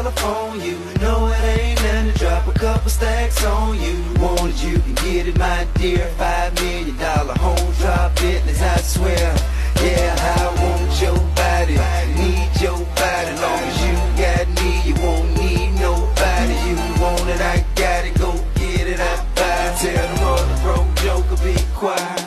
telephone you. No, it ain't nothing to drop a couple stacks on you. Want it, you can get it, my dear. $5 million home drop business, I swear. Yeah, I want your body, need your body. Long as you got me, you won't need nobody. You want it, I got it, go get it, I buy it. Tell the mother broke joker, be quiet.